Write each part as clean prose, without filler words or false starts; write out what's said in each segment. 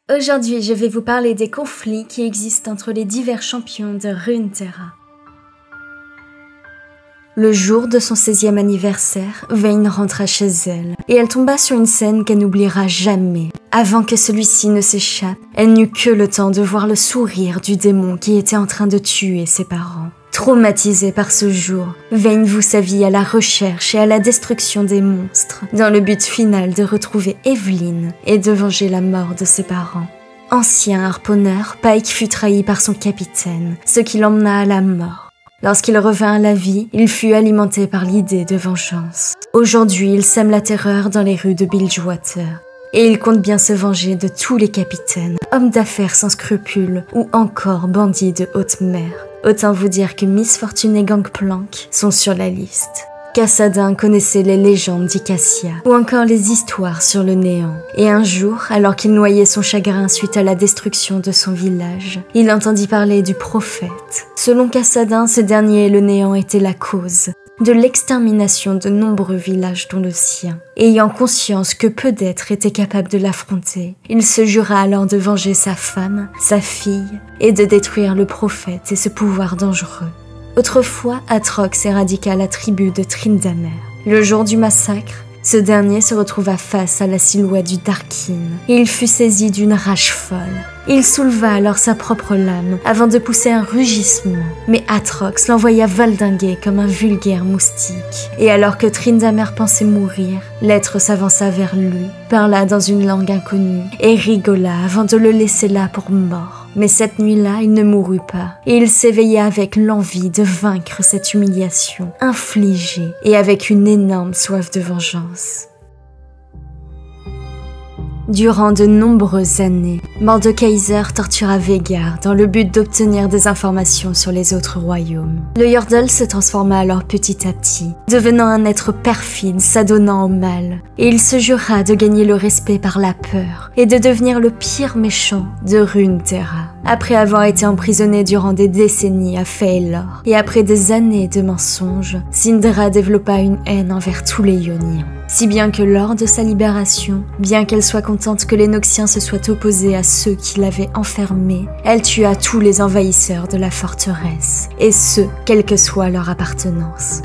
Aujourd'hui, je vais vous parler des conflits qui existent entre les divers champions de Runeterra. Le jour de son 16e anniversaire, Vayne rentra chez elle, et elle tomba sur une scène qu'elle n'oubliera jamais. Avant que celui-ci ne s'échappe, elle n'eut que le temps de voir le sourire du démon qui était en train de tuer ses parents. Traumatisée par ce jour, Vayne voue sa vie à la recherche et à la destruction des monstres, dans le but final de retrouver Evelyn et de venger la mort de ses parents. Ancien harponneur, Pike fut trahi par son capitaine, ce qui l'emmena à la mort. Lorsqu'il revint à la vie, il fut alimenté par l'idée de vengeance. Aujourd'hui, il sème la terreur dans les rues de Bilgewater. Et il compte bien se venger de tous les capitaines, hommes d'affaires sans scrupules ou encore bandits de haute mer. Autant vous dire que Miss Fortune et Gangplank sont sur la liste. Kassadin connaissait les légendes d'Icassia ou encore les histoires sur le néant. Et un jour, alors qu'il noyait son chagrin suite à la destruction de son village, il entendit parler du prophète. Selon Kassadin, ce dernier et le néant étaient la cause de l'extermination de nombreux villages dont le sien. Ayant conscience que peu d'êtres étaient capables de l'affronter, il se jura alors de venger sa femme, sa fille, et de détruire le prophète et ce pouvoir dangereux. Autrefois, Atrox éradiqua la tribu de Tryndamere. Le jour du massacre, ce dernier se retrouva face à la silhouette du Darkin, et il fut saisi d'une rage folle. Il souleva alors sa propre lame avant de pousser un rugissement, mais Atrox l'envoya valdinguer comme un vulgaire moustique. Et alors que Tryndamere pensait mourir, l'être s'avança vers lui, parla dans une langue inconnue et rigola avant de le laisser là pour mort. Mais cette nuit-là, il ne mourut pas, et il s'éveilla avec l'envie de vaincre cette humiliation infligée et avec une énorme soif de vengeance. Durant de nombreuses années, Mordekaiser tortura Veigar dans le but d'obtenir des informations sur les autres royaumes. Le Yordle se transforma alors petit à petit, devenant un être perfide s'adonnant au mal, et il se jura de gagner le respect par la peur et de devenir le pire méchant de Runeterra. Après avoir été emprisonné durant des décennies à Feilor, et après des années de mensonges, Syndra développa une haine envers tous les Ioniens. Si bien que lors de sa libération, bien qu'elle soit contente que les Noxiens se soient opposés à ceux qui l'avaient enfermée, elle tua tous les envahisseurs de la forteresse, et ce, quelle que soit leur appartenance.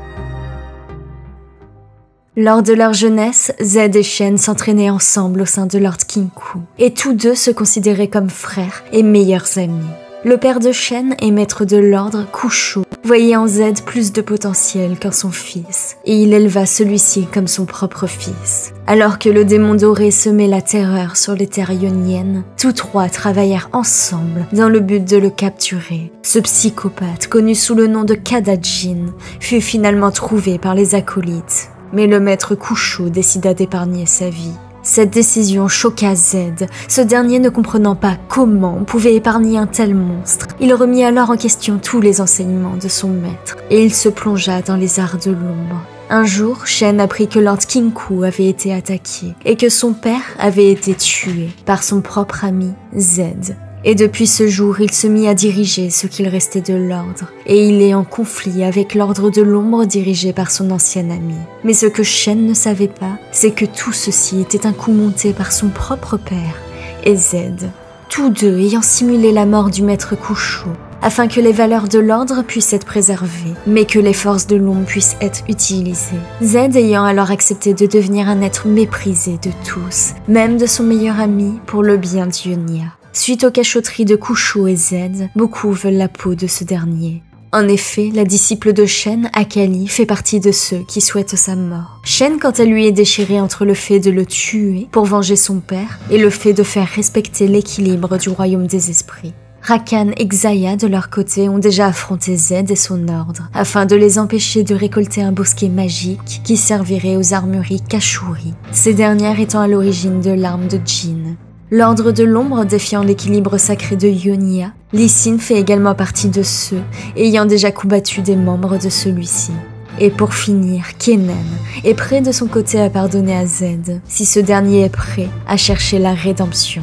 Lors de leur jeunesse, Zed et Shen s'entraînaient ensemble au sein de Lord Kinkou, et tous deux se considéraient comme frères et meilleurs amis. Le père de Shen et maître de l'ordre, Kusho, voyait en Zed plus de potentiel qu'en son fils, et il éleva celui-ci comme son propre fils. Alors que le démon doré semait la terreur sur les terres ioniennes, tous trois travaillèrent ensemble dans le but de le capturer. Ce psychopathe, connu sous le nom de Kadajin, fut finalement trouvé par les acolytes, mais le maître Kusho décida d'épargner sa vie. Cette décision choqua Zed, ce dernier ne comprenant pas comment on pouvait épargner un tel monstre. Il remit alors en question tous les enseignements de son maître, et il se plongea dans les arts de l'ombre. Un jour, Shen apprit que Lord Kinkou avait été attaqué, et que son père avait été tué par son propre ami Zed. Et depuis ce jour, il se mit à diriger ce qu'il restait de l'ordre, et il est en conflit avec l'ordre de l'ombre dirigé par son ancien ami. Mais ce que Shen ne savait pas, c'est que tout ceci était un coup monté par son propre père et Zed, tous deux ayant simulé la mort du maître Kusho, afin que les valeurs de l'ordre puissent être préservées, mais que les forces de l'ombre puissent être utilisées. Zed ayant alors accepté de devenir un être méprisé de tous, même de son meilleur ami, pour le bien d'Ionia. Suite aux cachotteries de Kusho et Zed, beaucoup veulent la peau de ce dernier. En effet, la disciple de Shen, Akali, fait partie de ceux qui souhaitent sa mort. Shen, quant à lui, est déchiré entre le fait de le tuer pour venger son père et le fait de faire respecter l'équilibre du royaume des esprits. Rakan et Xayah, de leur côté, ont déjà affronté Zed et son ordre, afin de les empêcher de récolter un bosquet magique qui servirait aux armureries Kashuri, ces dernières étant à l'origine de l'arme de Jin. L'ordre de l'ombre défiant l'équilibre sacré de Ionia, Lee Sin fait également partie de ceux ayant déjà combattu des membres de celui-ci. Et pour finir, Kennen est prêt de son côté à pardonner à Zed, si ce dernier est prêt à chercher la rédemption.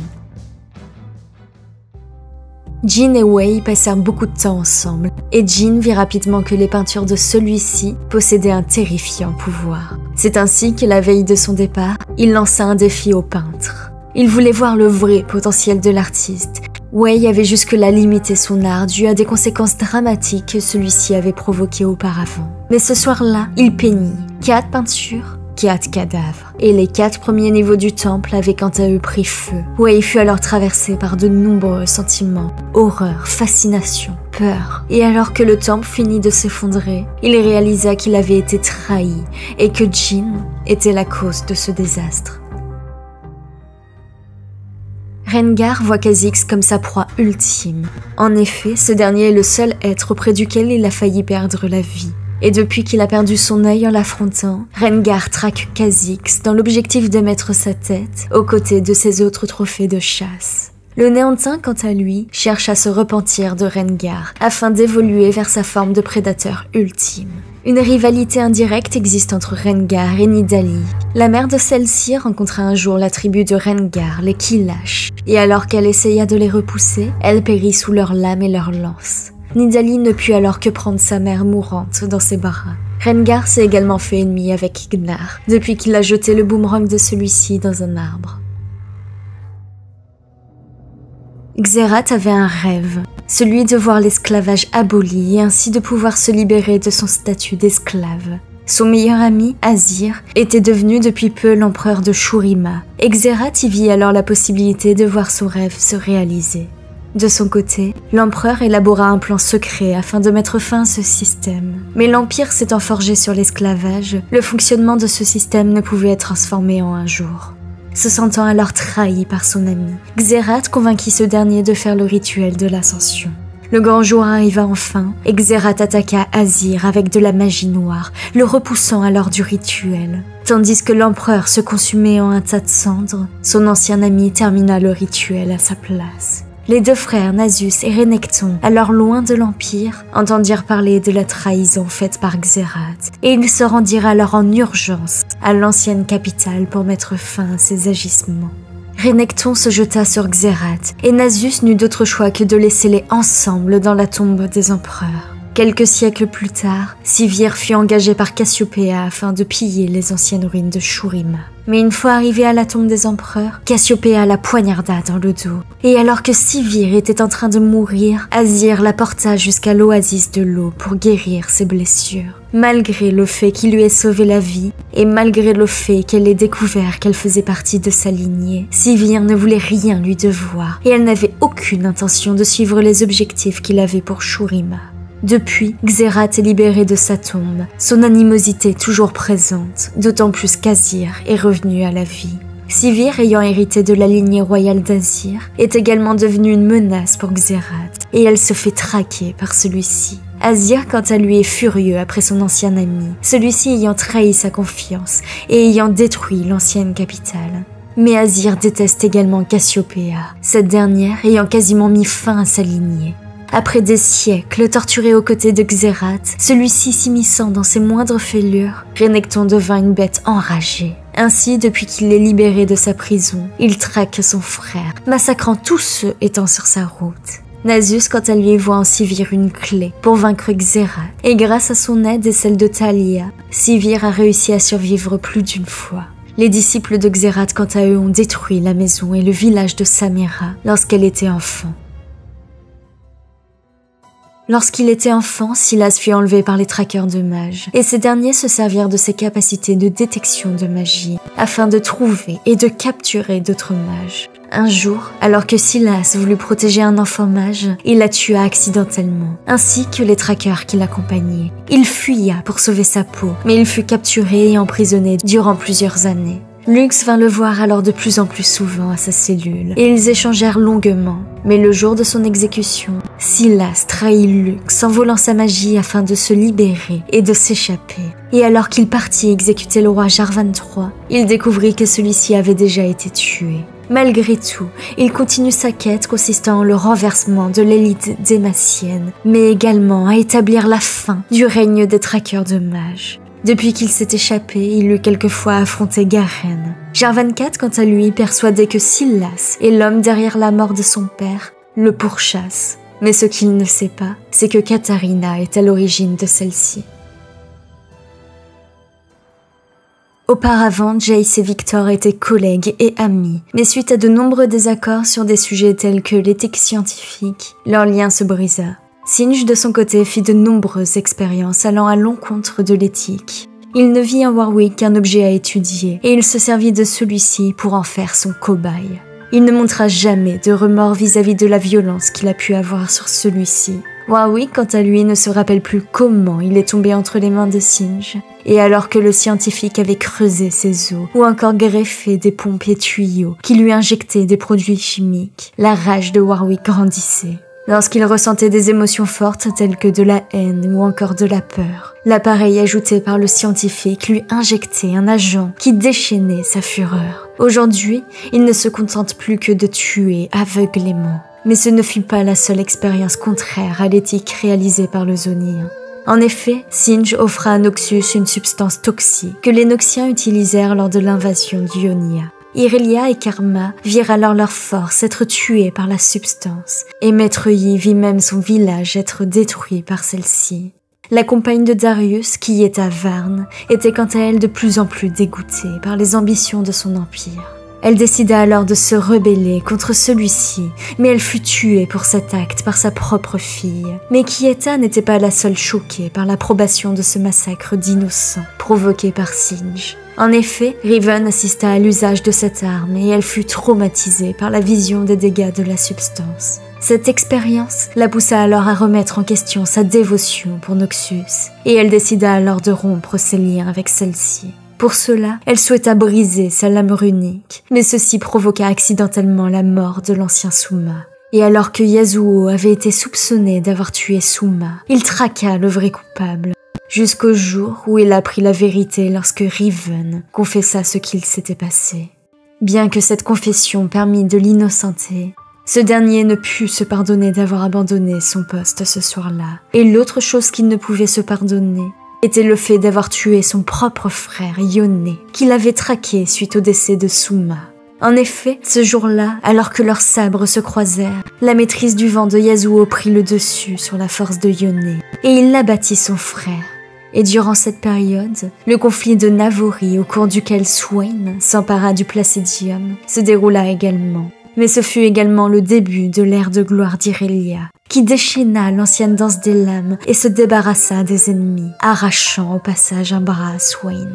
Jin et Wei passèrent beaucoup de temps ensemble, et Jin vit rapidement que les peintures de celui-ci possédaient un terrifiant pouvoir. C'est ainsi que la veille de son départ, il lança un défi aux peintres. Il voulait voir le vrai potentiel de l'artiste. Wei avait jusque-là limité son art dû à des conséquences dramatiques que celui-ci avait provoquées auparavant. Mais ce soir-là, il peignit 4 peintures, 4 cadavres. Et les 4 premiers niveaux du temple avaient quant à eux pris feu. Wei fut alors traversé par de nombreux sentiments. Horreur, fascination, peur. Et alors que le temple finit de s'effondrer, il réalisa qu'il avait été trahi et que Jin était la cause de ce désastre. Rengar voit Kha'Zix comme sa proie ultime. En effet, ce dernier est le seul être auprès duquel il a failli perdre la vie. Et depuis qu'il a perdu son œil en l'affrontant, Rengar traque Kha'Zix dans l'objectif de mettre sa tête aux côtés de ses autres trophées de chasse. Le Néantin, quant à lui, cherche à se repentir de Rengar afin d'évoluer vers sa forme de prédateur ultime. Une rivalité indirecte existe entre Rengar et Nidalee. La mère de celle-ci rencontra un jour la tribu de Rengar, les Kilash, et alors qu'elle essaya de les repousser, elle périt sous leurs lames et leurs lances. Nidalee ne put alors que prendre sa mère mourante dans ses bras. Rengar s'est également fait ennemi avec Gnar, depuis qu'il a jeté le boomerang de celui-ci dans un arbre. Xerath avait un rêve, celui de voir l'esclavage aboli et ainsi de pouvoir se libérer de son statut d'esclave. Son meilleur ami, Azir, était devenu depuis peu l'empereur de Shurima, et Xerath y vit alors la possibilité de voir son rêve se réaliser. De son côté, l'empereur élabora un plan secret afin de mettre fin à ce système. Mais l'empire s'étant forgé sur l'esclavage, le fonctionnement de ce système ne pouvait être transformé en un jour. Se sentant alors trahi par son ami, Xerath convainquit ce dernier de faire le rituel de l'ascension. Le grand jour arriva enfin, et Xerath attaqua Azir avec de la magie noire, le repoussant alors du rituel. Tandis que l'empereur se consumait en un tas de cendres, son ancien ami termina le rituel à sa place. Les 2 frères Nasus et Renekton, alors loin de l'Empire, entendirent parler de la trahison faite par Xerath, et ils se rendirent alors en urgence à l'ancienne capitale pour mettre fin à ces agissements. Renekton se jeta sur Xerath, et Nasus n'eut d'autre choix que de les sceller ensemble dans la tombe des empereurs. Quelques siècles plus tard, Sivir fut engagé par Cassiopéa afin de piller les anciennes ruines de Shurima. Mais une fois arrivé à la tombe des empereurs, Cassiopéa la poignarda dans le dos. Et alors que Sivir était en train de mourir, Azir la porta jusqu'à l'oasis de l'eau pour guérir ses blessures. Malgré le fait qu'il lui ait sauvé la vie, et malgré le fait qu'elle ait découvert qu'elle faisait partie de sa lignée, Sivir ne voulait rien lui devoir, et elle n'avait aucune intention de suivre les objectifs qu'il avait pour Shurima. Depuis, Xerath est libéré de sa tombe, son animosité toujours présente, d'autant plus qu'Azir est revenu à la vie. Sivir, ayant hérité de la lignée royale d'Azir, est également devenue une menace pour Xerath, et elle se fait traquer par celui-ci. Azir, quant à lui, est furieux après son ancien ami, celui-ci ayant trahi sa confiance et ayant détruit l'ancienne capitale. Mais Azir déteste également Cassiopéa, cette dernière ayant quasiment mis fin à sa lignée. Après des siècles torturé aux côtés de Xerath, celui-ci s'immisçant dans ses moindres fêlures, Renekton devint une bête enragée. Ainsi, depuis qu'il est libéré de sa prison, il traque son frère, massacrant tous ceux étant sur sa route. Nasus, quant à lui, voit en Sivir une clé pour vaincre Xerath, et grâce à son aide et celle de Thalia, Sivir a réussi à survivre plus d'une fois. Les disciples de Xerath, quant à eux, ont détruit la maison et le village de Samira lorsqu'elle était enfant. Lorsqu'il était enfant, Silas fut enlevé par les traqueurs de mages, et ces derniers se servirent de ses capacités de détection de magie, afin de trouver et de capturer d'autres mages. Un jour, alors que Silas voulut protéger un enfant mage, il la tua accidentellement, ainsi que les traqueurs qui l'accompagnaient. Il fuya pour sauver sa peau, mais il fut capturé et emprisonné durant plusieurs années. Lux vint le voir alors de plus en plus souvent à sa cellule, et ils échangèrent longuement. Mais le jour de son exécution, Silas trahit Lux en volant sa magie afin de se libérer et de s'échapper. Et alors qu'il partit exécuter le roi Jarvan III, il découvrit que celui-ci avait déjà été tué. Malgré tout, il continue sa quête consistant en le renversement de l'élite démacienne, mais également à établir la fin du règne des traqueurs de mages. Depuis qu'il s'est échappé, il eut quelquefois affronté Garen. Jarvan IV, quant à lui, persuadé que Silas est l'homme derrière la mort de son père, le pourchasse. Mais ce qu'il ne sait pas, c'est que Katarina est à l'origine de celle-ci. Auparavant, Jace et Victor étaient collègues et amis, mais suite à de nombreux désaccords sur des sujets tels que l'éthique scientifique, leur lien se brisa. Singe, de son côté, fit de nombreuses expériences allant à l'encontre de l'éthique. Il ne vit en Warwick qu'un objet à étudier, et il se servit de celui-ci pour en faire son cobaye. Il ne montra jamais de remords vis-à-vis de la violence qu'il a pu avoir sur celui-ci. Warwick, quant à lui, ne se rappelle plus comment il est tombé entre les mains de Singe, et alors que le scientifique avait creusé ses os, ou encore greffé des pompes et tuyaux qui lui injectaient des produits chimiques, la rage de Warwick grandissait. Lorsqu'il ressentait des émotions fortes telles que de la haine ou encore de la peur, l'appareil ajouté par le scientifique lui injectait un agent qui déchaînait sa fureur. Aujourd'hui, il ne se contente plus que de tuer aveuglément. Mais ce ne fut pas la seule expérience contraire à l'éthique réalisée par le Zonien. En effet, Singe offra à Noxus une substance toxique que les Noxiens utilisèrent lors de l'invasion d'Ionia. Irelia et Karma virent alors leur force être tuées par la substance, et Maître Yi vit même son village être détruit par celle-ci. La compagne de Darius, qui est à Varn, était quant à elle de plus en plus dégoûtée par les ambitions de son empire. Elle décida alors de se rebeller contre celui-ci, mais elle fut tuée pour cet acte par sa propre fille. Mais Kieta n'était pas la seule choquée par l'approbation de ce massacre d'innocents provoqué par Singe. En effet, Riven assista à l'usage de cette arme et elle fut traumatisée par la vision des dégâts de la substance. Cette expérience la poussa alors à remettre en question sa dévotion pour Noxus, et elle décida alors de rompre ses liens avec celle-ci. Pour cela, elle souhaita briser sa lame runique, mais ceci provoqua accidentellement la mort de l'ancien Suma. Et alors que Yasuo avait été soupçonné d'avoir tué Suma, il traqua le vrai coupable, jusqu'au jour où il apprit la vérité lorsque Riven confessa ce qu'il s'était passé. Bien que cette confession permît de l'innocenter, ce dernier ne put se pardonner d'avoir abandonné son poste ce soir-là, et l'autre chose qu'il ne pouvait se pardonner était le fait d'avoir tué son propre frère Yone, qu'il avait traqué suite au décès de Suma. En effet, ce jour-là, alors que leurs sabres se croisèrent, la maîtrise du vent de Yasuo prit le dessus sur la force de Yone, et il abattit son frère. Et durant cette période, le conflit de Navori, au cours duquel Swain s'empara du Placidium, se déroula également. Mais ce fut également le début de l'ère de gloire d'Irelia, qui déchaîna l'ancienne danse des lames et se débarrassa des ennemis, arrachant au passage un bras à Swain.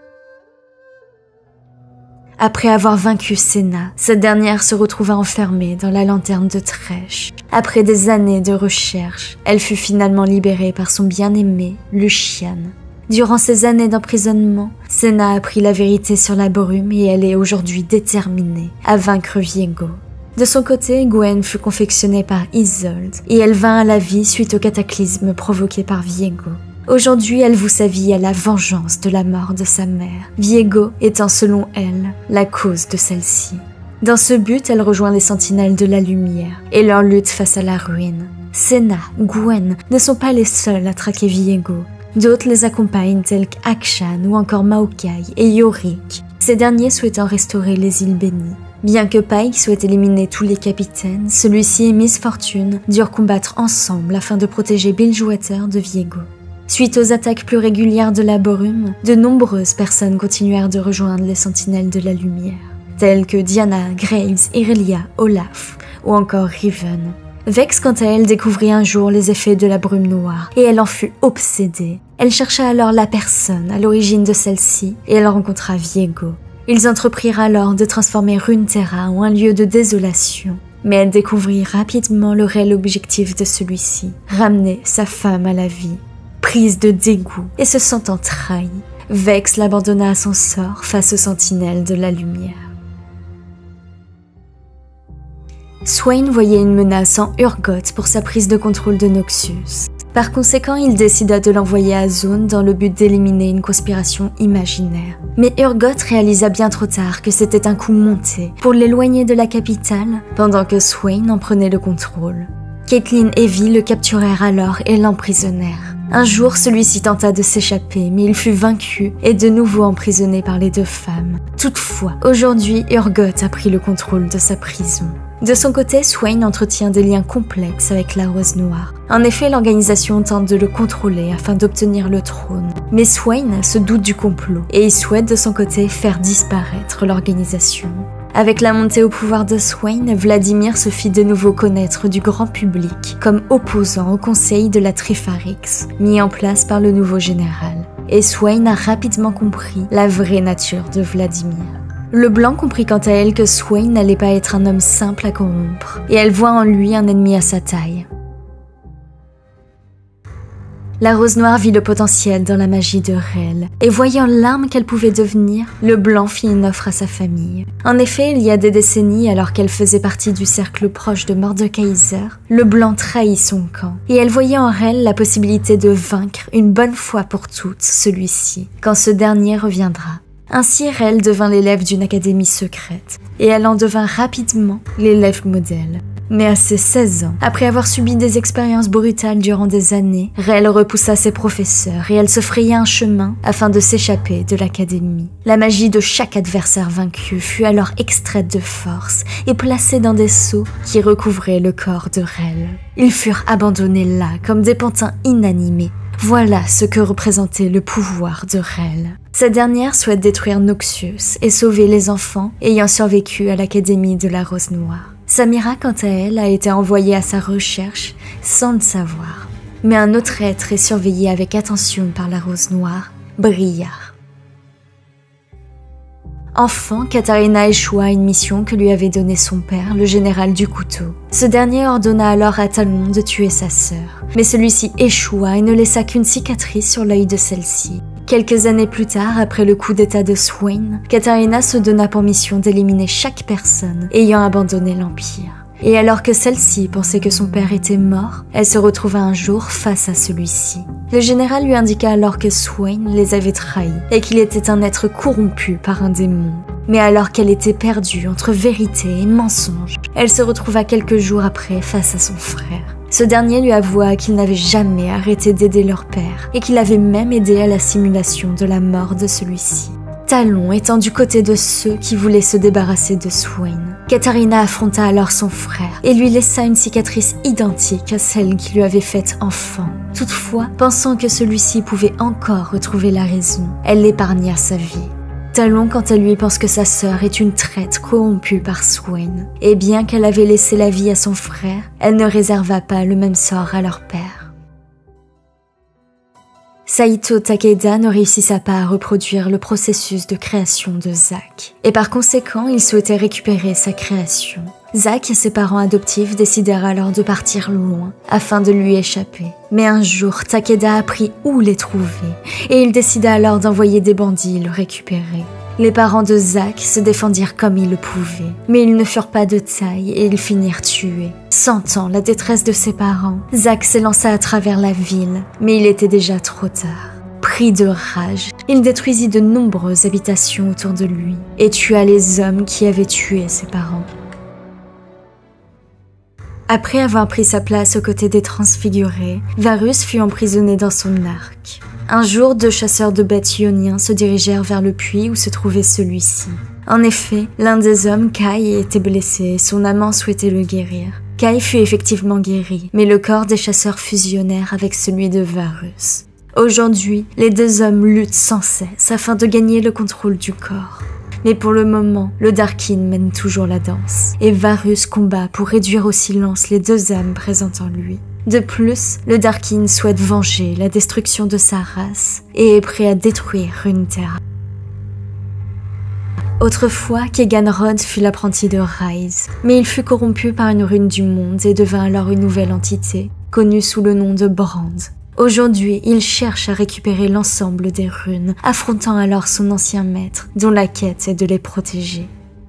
Après avoir vaincu Senna, cette dernière se retrouva enfermée dans la lanterne de Thresh. Après des années de recherche, elle fut finalement libérée par son bien-aimé, Lucian. Durant ces années d'emprisonnement, Senna apprit la vérité sur la brume et elle est aujourd'hui déterminée à vaincre Viego. De son côté, Gwen fut confectionnée par Isolde et elle vint à la vie suite au cataclysme provoqué par Viego. Aujourd'hui, elle voue sa vie à la vengeance de la mort de sa mère, Viego étant selon elle la cause de celle-ci. Dans ce but, elle rejoint les Sentinelles de la Lumière et leur lutte face à la ruine. Senna, Gwen ne sont pas les seuls à traquer Viego. D'autres les accompagnent tels qu'Akshan ou encore Maokai et Yorick, ces derniers souhaitant restaurer les îles bénies. Bien que Pike souhaite éliminer tous les capitaines, celui-ci et Miss Fortune durent combattre ensemble afin de protéger Bilgewater de Viego. Suite aux attaques plus régulières de la brume, de nombreuses personnes continuèrent de rejoindre les Sentinelles de la Lumière, telles que Diana, Graves, Irelia, Olaf ou encore Riven. Vex, quant à elle, découvrit un jour les effets de la brume noire et elle en fut obsédée. Elle chercha alors la personne à l'origine de celle-ci et elle rencontra Viego. Ils entreprirent alors de transformer Runeterra en un lieu de désolation, mais elle découvrit rapidement le réel objectif de celui-ci, ramener sa femme à la vie. Prise de dégoût et se sentant trahie, Vex l'abandonna à son sort face aux Sentinelles de la Lumière. Swain voyait une menace en Urgot pour sa prise de contrôle de Noxus. Par conséquent, il décida de l'envoyer à Zone dans le but d'éliminer une conspiration imaginaire. Mais Urgot réalisa bien trop tard que c'était un coup monté pour l'éloigner de la capitale, pendant que Swain en prenait le contrôle. Caitlyn et Vi le capturèrent alors et l'emprisonnèrent. Un jour, celui-ci tenta de s'échapper, mais il fut vaincu et de nouveau emprisonné par les deux femmes. Toutefois, aujourd'hui, Urgot a pris le contrôle de sa prison. De son côté, Swain entretient des liens complexes avec la Rose Noire. En effet, l'organisation tente de le contrôler afin d'obtenir le trône. Mais Swain se doute du complot et il souhaite de son côté faire disparaître l'organisation. Avec la montée au pouvoir de Swain, Vladimir se fit de nouveau connaître du grand public comme opposant au conseil de la Trifarix, mis en place par le nouveau général. Et Swain a rapidement compris la vraie nature de Vladimir. Le Blanc comprit quant à elle que Swain n'allait pas être un homme simple à corrompre, et elle voit en lui un ennemi à sa taille. La Rose Noire vit le potentiel dans la magie de Rel, et voyant l'arme qu'elle pouvait devenir, le Blanc fit une offre à sa famille. En effet, il y a des décennies, alors qu'elle faisait partie du cercle proche de Mordekaiser, le Blanc trahit son camp, et elle voyait en Rel la possibilité de vaincre une bonne fois pour toutes celui-ci, quand ce dernier reviendra. Ainsi, Rel devint l'élève d'une académie secrète, et elle en devint rapidement l'élève modèle. Mais à ses 16 ans, après avoir subi des expériences brutales durant des années, Rel repoussa ses professeurs et elle se fraya un chemin afin de s'échapper de l'académie. La magie de chaque adversaire vaincu fut alors extraite de force et placée dans des seaux qui recouvraient le corps de Rel. Ils furent abandonnés là comme des pantins inanimés. Voilà ce que représentait le pouvoir de Rel. Cette dernière souhaite détruire Noxious et sauver les enfants ayant survécu à l'Académie de la Rose Noire. Samira, quant à elle, a été envoyée à sa recherche sans le savoir. Mais un autre être est surveillé avec attention par la Rose Noire, Briar. Enfant, Katharina échoua à une mission que lui avait donnée son père, le général du couteau. Ce dernier ordonna alors à Talon de tuer sa sœur. Mais celui-ci échoua et ne laissa qu'une cicatrice sur l'œil de celle-ci. Quelques années plus tard, après le coup d'état de Swain, Katharina se donna pour mission d'éliminer chaque personne ayant abandonné l'Empire. Et alors que celle-ci pensait que son père était mort, elle se retrouva un jour face à celui-ci. Le général lui indiqua alors que Swain les avait trahis et qu'il était un être corrompu par un démon. Mais alors qu'elle était perdue entre vérité et mensonge, elle se retrouva quelques jours après face à son frère. Ce dernier lui avoua qu'il n'avait jamais arrêté d'aider leur père et qu'il avait même aidé à la simulation de la mort de celui-ci. Talon étant du côté de ceux qui voulaient se débarrasser de Swain. Katharina affronta alors son frère et lui laissa une cicatrice identique à celle qui lui avait faite enfant. Toutefois, pensant que celui-ci pouvait encore retrouver la raison, elle l'épargna sa vie. Talon, quant à lui, pense que sa sœur est une traître corrompue par Swain, et bien qu'elle avait laissé la vie à son frère, elle ne réserva pas le même sort à leur père. Saito Takeda ne réussissa pas à reproduire le processus de création de Zack, et par conséquent, il souhaitait récupérer sa création. Zack et ses parents adoptifs décidèrent alors de partir loin, afin de lui échapper. Mais un jour, Takeda apprit où les trouver, et il décida alors d'envoyer des bandits le récupérer. Les parents de Zack se défendirent comme ils le pouvaient, mais ils ne furent pas de taille et ils finirent tués. Sentant la détresse de ses parents, Zack s'élança à travers la ville, mais il était déjà trop tard. Pris de rage, il détruisit de nombreuses habitations autour de lui et tua les hommes qui avaient tué ses parents. Après avoir pris sa place aux côtés des transfigurés, Varus fut emprisonné dans son arc. Un jour, 2 chasseurs de bêtes ioniens se dirigèrent vers le puits où se trouvait celui-ci. En effet, l'un des hommes, Kai, était blessé et son amant souhaitait le guérir. Kai fut effectivement guéri, mais le corps des chasseurs fusionnèrent avec celui de Varus. Aujourd'hui, les 2 hommes luttent sans cesse afin de gagner le contrôle du corps. Mais pour le moment, le Darkin mène toujours la danse, et Varus combat pour réduire au silence les 2 âmes présentes en lui. De plus, le Darkin souhaite venger la destruction de sa race, et est prêt à détruire Runeterra. Autrefois, Keganrod fut l'apprenti de Ryze, mais il fut corrompu par une rune du monde et devint alors une nouvelle entité, connue sous le nom de Brand. Aujourd'hui, il cherche à récupérer l'ensemble des runes, affrontant alors son ancien maître, dont la quête est de les protéger.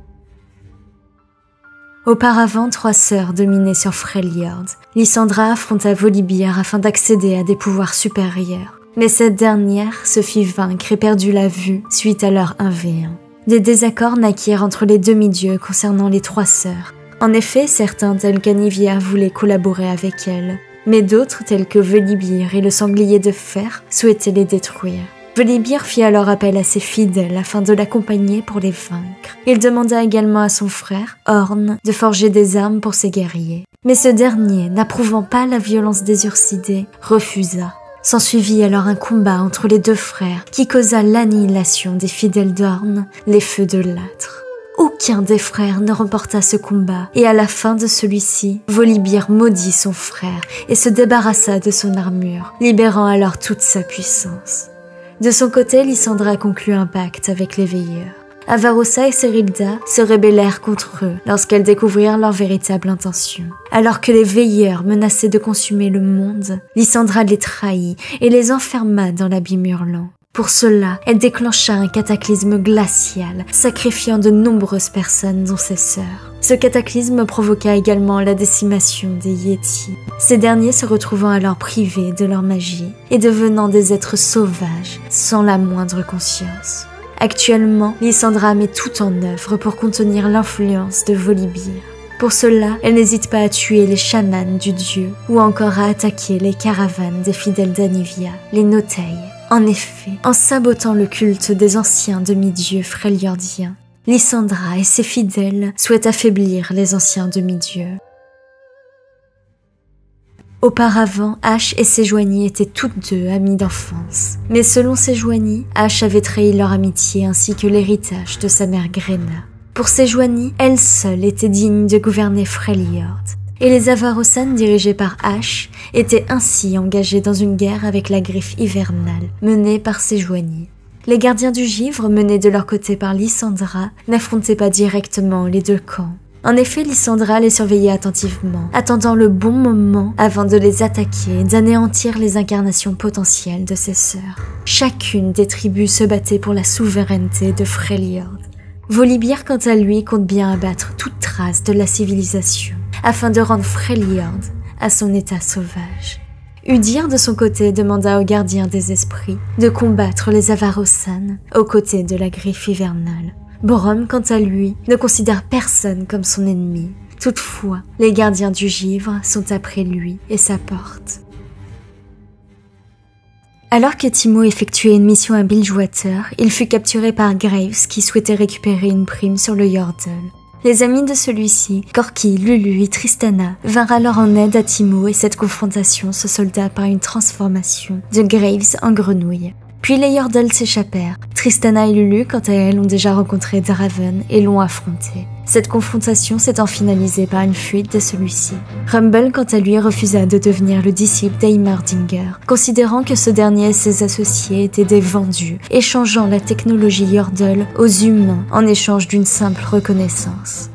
Auparavant, 3 sœurs dominaient sur Freljord. Lysandra affronta Volibear afin d'accéder à des pouvoirs supérieurs. Mais cette dernière se fit vaincre et perdit la vue suite à leur 1v1. Des désaccords naquirent entre les demi-dieux concernant les 3 sœurs. En effet, certains tels qu'Anivia voulaient collaborer avec elles, mais d'autres tels que Volibear et le sanglier de fer souhaitaient les détruire. Volibear fit alors appel à ses fidèles afin de l'accompagner pour les vaincre. Il demanda également à son frère, Orn, de forger des armes pour ses guerriers. Mais ce dernier, n'approuvant pas la violence des Ursidés, refusa. S'ensuivit alors un combat entre les deux frères qui causa l'annihilation des fidèles d'Orn, les feux de l'âtre. Aucun des frères ne remporta ce combat, et à la fin de celui-ci, Volibear maudit son frère et se débarrassa de son armure, libérant alors toute sa puissance. De son côté, Lysandra conclut un pacte avec les Veilleurs. Avarossa et Serilda se rébellèrent contre eux lorsqu'elles découvrirent leur véritable intention. Alors que les Veilleurs menaçaient de consumer le monde, Lysandra les trahit et les enferma dans l'abîme hurlant. Pour cela, elle déclencha un cataclysme glacial, sacrifiant de nombreuses personnes dont ses sœurs. Ce cataclysme provoqua également la décimation des Yétis, ces derniers se retrouvant alors privés de leur magie et devenant des êtres sauvages, sans la moindre conscience. Actuellement, Lysandra met tout en œuvre pour contenir l'influence de Volibear. Pour cela, elle n'hésite pas à tuer les chamans du dieu ou encore à attaquer les caravanes des fidèles d'Anivia, les Notei. En effet, en sabotant le culte des anciens demi-dieux Freljordiens, Lysandra et ses fidèles souhaitent affaiblir les anciens demi-dieux. Auparavant, Ash et Sejuani étaient toutes deux amies d'enfance. Mais selon Sejuani, Ash avait trahi leur amitié ainsi que l'héritage de sa mère Grena. Pour Sejuani, elle seule était digne de gouverner Freljord. Et les Avarosan dirigés par Ash étaient ainsi engagés dans une guerre avec la Griffe hivernale, menée par Sejuani. Les gardiens du givre, menés de leur côté par Lysandra, n'affrontaient pas directement les deux camps. En effet, Lysandra les surveillait attentivement, attendant le bon moment avant de les attaquer et d'anéantir les incarnations potentielles de ses sœurs. Chacune des tribus se battait pour la souveraineté de Freljord. Volibear, quant à lui, compte bien abattre toute trace de la civilisation, afin de rendre Freljord à son état sauvage. Udir, de son côté, demanda aux gardiens des esprits de combattre les Avarosan aux côtés de la Griffe hivernale. Borom, quant à lui, ne considère personne comme son ennemi. Toutefois, les gardiens du givre sont après lui et sa porte. Alors que Timo effectuait une mission à Bilgewater, il fut capturé par Graves qui souhaitait récupérer une prime sur le Yordle. Les amis de celui-ci, Corki, Lulu et Tristana, vinrent alors en aide à Timo et cette confrontation se solda par une transformation de Graves en grenouille. Puis les Yordles s'échappèrent. Tristana et Lulu, quant à elles, ont déjà rencontré Draven et l'ont affronté. Cette confrontation s'étant finalisée par une fuite de celui-ci. Rumble, quant à lui, refusa de devenir le disciple d'Heimerdinger, considérant que ce dernier et ses associés étaient des vendus, échangeant la technologie Yordle aux humains en échange d'une simple reconnaissance.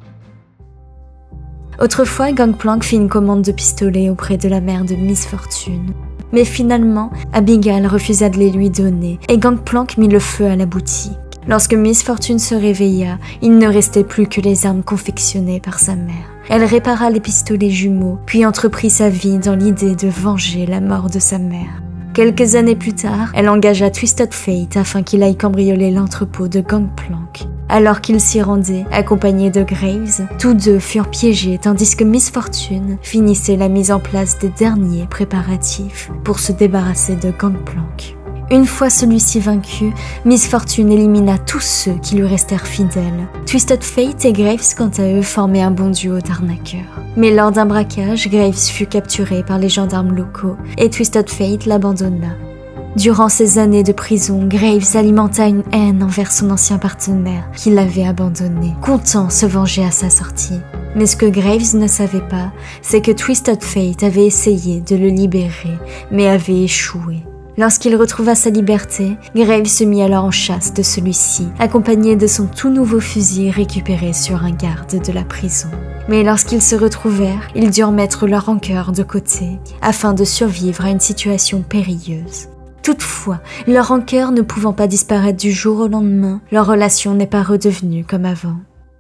Autrefois, Gangplank fit une commande de pistolet auprès de la mère de Miss Fortune. Mais finalement, Abigail refusa de les lui donner et Gangplank mit le feu à la boutique. Lorsque Miss Fortune se réveilla, il ne restait plus que les armes confectionnées par sa mère. Elle répara les pistolets jumeaux, puis entreprit sa vie dans l'idée de venger la mort de sa mère. Quelques années plus tard, elle engagea Twisted Fate afin qu'il aille cambrioler l'entrepôt de Gangplank. Alors qu'il s'y rendait, accompagné de Graves, tous deux furent piégés tandis que Miss Fortune finissait la mise en place des derniers préparatifs pour se débarrasser de Gangplank. Une fois celui-ci vaincu, Miss Fortune élimina tous ceux qui lui restèrent fidèles. Twisted Fate et Graves, quant à eux, formaient un bon duo d'arnaqueurs. Mais lors d'un braquage, Graves fut capturé par les gendarmes locaux et Twisted Fate l'abandonna. Durant ces années de prison, Graves alimenta une haine envers son ancien partenaire qui l'avait abandonné, comptant se venger à sa sortie. Mais ce que Graves ne savait pas, c'est que Twisted Fate avait essayé de le libérer, mais avait échoué. Lorsqu'il retrouva sa liberté, Graves se mit alors en chasse de celui-ci, accompagné de son tout nouveau fusil récupéré sur un garde de la prison. Mais lorsqu'ils se retrouvèrent, ils durent mettre leur rancœur de côté, afin de survivre à une situation périlleuse. Toutefois, leur rancœur ne pouvant pas disparaître du jour au lendemain, leur relation n'est pas redevenue comme avant.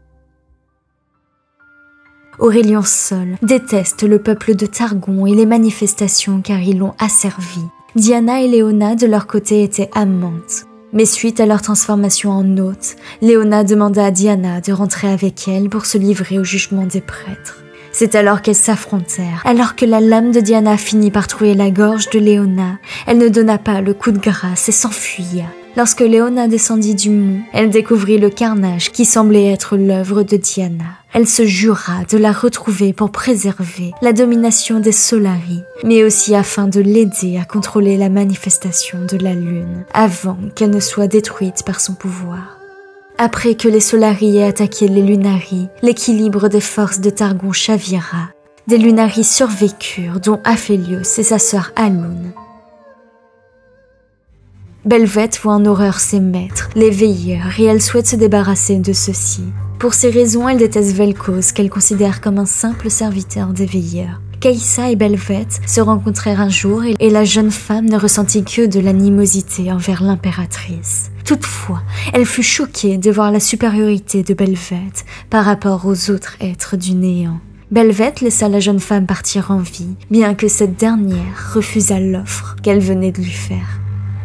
Aurélien seul déteste le peuple de Targon et les manifestations car ils l'ont asservi. Diana et Léona de leur côté étaient amantes. Mais suite à leur transformation en hôte, Léona demanda à Diana de rentrer avec elle pour se livrer au jugement des prêtres. C'est alors qu'elles s'affrontèrent. Alors que la lame de Diana finit par trouver la gorge de Léona, elle ne donna pas le coup de grâce et s'enfuya. Lorsque Léona descendit du mont, elle découvrit le carnage qui semblait être l'œuvre de Diana. Elle se jura de la retrouver pour préserver la domination des Solari, mais aussi afin de l'aider à contrôler la manifestation de la lune, avant qu'elle ne soit détruite par son pouvoir. Après que les Solari aient attaqué les Lunari, l'équilibre des forces de Targon chavira. Des Lunari survécurent, dont Aphelios et sa sœur Alun. Belveth voit en horreur ses maîtres, les veilleurs, et elle souhaite se débarrasser de ceux-ci. Pour ces raisons, elle déteste Vel'Koz, qu'elle considère comme un simple serviteur des veilleurs. Kaysa et Belveth se rencontrèrent un jour et la jeune femme ne ressentit que de l'animosité envers l'impératrice. Toutefois, elle fut choquée de voir la supériorité de Belveth par rapport aux autres êtres du néant. Belveth laissa la jeune femme partir en vie, bien que cette dernière refusa l'offre qu'elle venait de lui faire.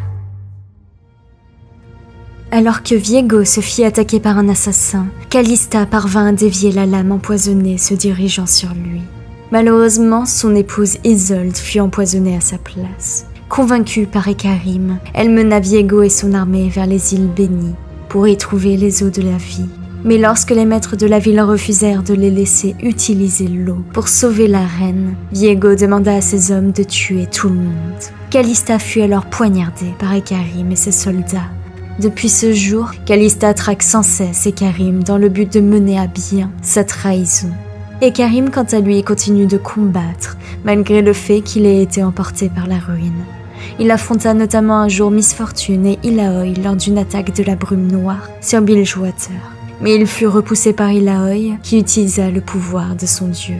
Alors que Viego se fit attaquer par un assassin, Calista parvint à dévier la lame empoisonnée se dirigeant sur lui. Malheureusement, son épouse Isolde fut empoisonnée à sa place. Convaincue par Ekarim, elle mena Viego et son armée vers les îles Bénies pour y trouver les eaux de la vie. Mais lorsque les maîtres de la ville refusèrent de les laisser utiliser l'eau pour sauver la reine, Viego demanda à ses hommes de tuer tout le monde. Calista fut alors poignardée par Ekarim et ses soldats. Depuis ce jour, Calista traque sans cesse Ekarim dans le but de mener à bien sa trahison. Ekarim, quant à lui, continue de combattre, malgré le fait qu'il ait été emporté par la ruine. Il affronta notamment un jour Miss Fortune et Ilaoi lors d'une attaque de la brume noire sur Bilgewater. Mais il fut repoussé par Ilaoi, qui utilisa le pouvoir de son dieu.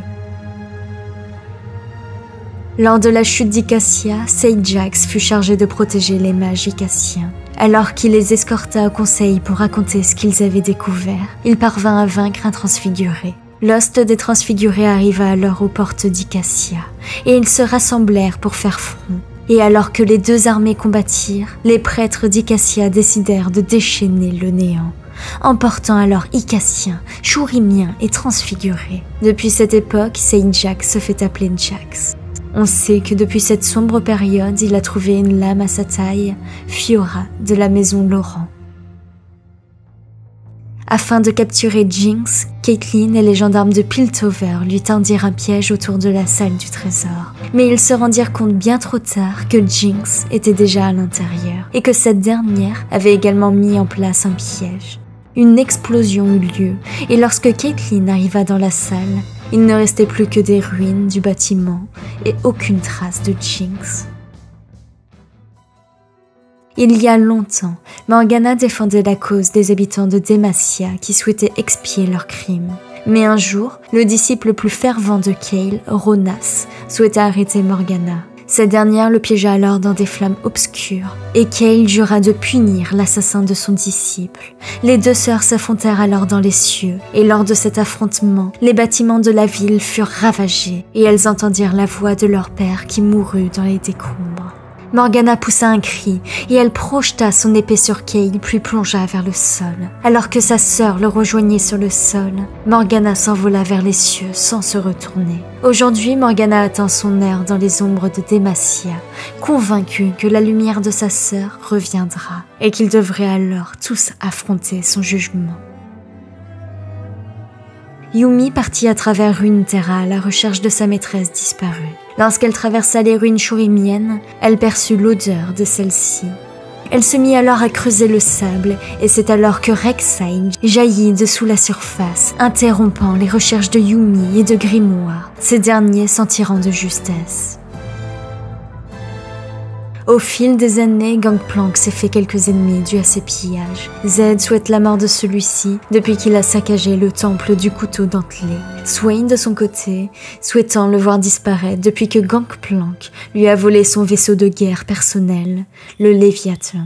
Lors de la chute d'Icassia, Seijax fut chargé de protéger les mages icassiens. Alors qu'il les escorta au conseil pour raconter ce qu'ils avaient découvert, il parvint à vaincre un transfiguré. L'host des transfigurés arriva alors aux portes d'Icassia, et ils se rassemblèrent pour faire front. Et alors que les deux armées combattirent, les prêtres d'Icassia décidèrent de déchaîner le néant, emportant alors Icassiens, Shurimiens et transfigurés. Depuis cette époque, Seijax se fait appeler Jax. On sait que depuis cette sombre période, il a trouvé une lame à sa taille, Fiora, de la maison Laurent. Afin de capturer Jinx, Caitlyn et les gendarmes de Piltover lui tendirent un piège autour de la salle du trésor. Mais ils se rendirent compte bien trop tard que Jinx était déjà à l'intérieur et que cette dernière avait également mis en place un piège. Une explosion eut lieu et lorsque Caitlyn arriva dans la salle, il ne restait plus que des ruines du bâtiment et aucune trace de Jinx. Il y a longtemps, Morgana défendait la cause des habitants de Demacia qui souhaitaient expier leurs crimes. Mais un jour, le disciple le plus fervent de Kayle, Ronas, souhaita arrêter Morgana. Cette dernière le piégea alors dans des flammes obscures, et Kayle jura de punir l'assassin de son disciple. Les deux sœurs s'affrontèrent alors dans les cieux, et lors de cet affrontement, les bâtiments de la ville furent ravagés, et elles entendirent la voix de leur père qui mourut dans les décombres. Morgana poussa un cri, et elle projeta son épée sur Kayle puis plongea vers le sol. Alors que sa sœur le rejoignait sur le sol, Morgana s'envola vers les cieux sans se retourner. Aujourd'hui, Morgana atteint son heure dans les ombres de Demacia, convaincue que la lumière de sa sœur reviendra, et qu'ils devraient alors tous affronter son jugement. Yumi partit à travers Runeterra à la recherche de sa maîtresse disparue. Lorsqu'elle traversa les ruines shurimiennes, elle perçut l'odeur de celle-ci. Elle se mit alors à creuser le sable, et c'est alors que Rek'Sai jaillit dessous la surface, interrompant les recherches de Yumi et de Grimoire, ces derniers s'en tirant de justesse. Au fil des années, Gangplank s'est fait quelques ennemis dus à ses pillages. Zed souhaite la mort de celui-ci depuis qu'il a saccagé le temple du couteau dentelé. Swain, de son côté, souhaitant le voir disparaître depuis que Gangplank lui a volé son vaisseau de guerre personnel, le Léviathan.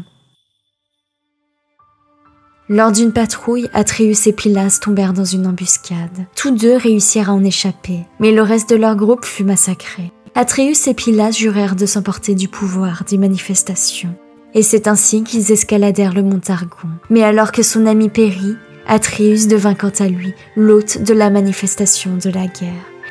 Lors d'une patrouille, Atreus et Pylas tombèrent dans une embuscade. Tous deux réussirent à en échapper, mais le reste de leur groupe fut massacré. Atreus et Pylas jurèrent de s'emporter du pouvoir des manifestations. Et c'est ainsi qu'ils escaladèrent le mont Targon. Mais alors que son ami périt, Atreus devint quant à lui l'hôte de la manifestation de la guerre.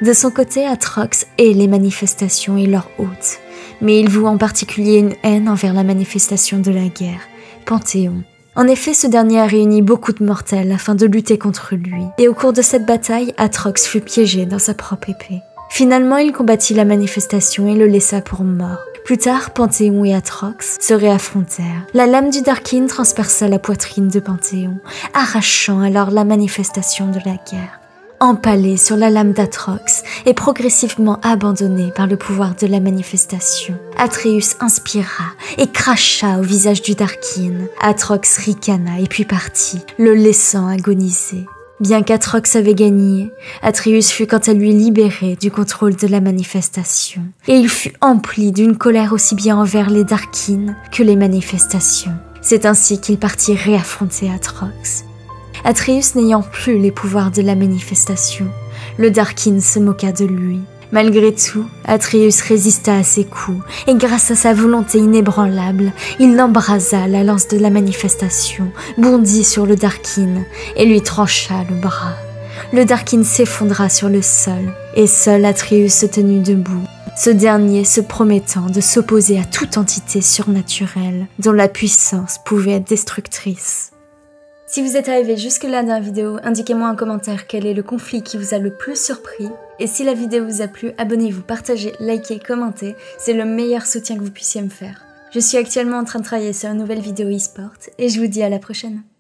De son côté, Atrox hait les manifestations et leurs hôtes, mais il voue en particulier une haine envers la manifestation de la guerre, Panthéon. En effet, ce dernier a réuni beaucoup de mortels afin de lutter contre lui, et au cours de cette bataille, Atrox fut piégé dans sa propre épée. Finalement, il combattit la manifestation et le laissa pour mort. Plus tard, Panthéon et Atrox se réaffrontèrent. La lame du Darkin transperça la poitrine de Panthéon, arrachant alors la manifestation de la guerre. Empalé sur la lame d'Atrox et progressivement abandonné par le pouvoir de la manifestation, Atreus inspira et cracha au visage du Darkin. Atrox ricana et puis partit, le laissant agoniser. Bien qu'Atrox avait gagné, Atreus fut quant à lui libéré du contrôle de la manifestation, et il fut empli d'une colère aussi bien envers les Darkin que les manifestations. C'est ainsi qu'il partit réaffronter Atrox. Atreus n'ayant plus les pouvoirs de la manifestation, le Darkin se moqua de lui. Malgré tout, Atreus résista à ses coups, et grâce à sa volonté inébranlable, il embrasa la lance de la manifestation, bondit sur le Darkin, et lui trancha le bras. Le Darkin s'effondra sur le sol, et seul Atreus se tenut debout, ce dernier se promettant de s'opposer à toute entité surnaturelle, dont la puissance pouvait être destructrice. Si vous êtes arrivé jusque-là dans la vidéo, indiquez-moi en commentaire quel est le conflit qui vous a le plus surpris. Et si la vidéo vous a plu, abonnez-vous, partagez, likez, commentez. C'est le meilleur soutien que vous puissiez me faire. Je suis actuellement en train de travailler sur une nouvelle vidéo e-sport et je vous dis à la prochaine.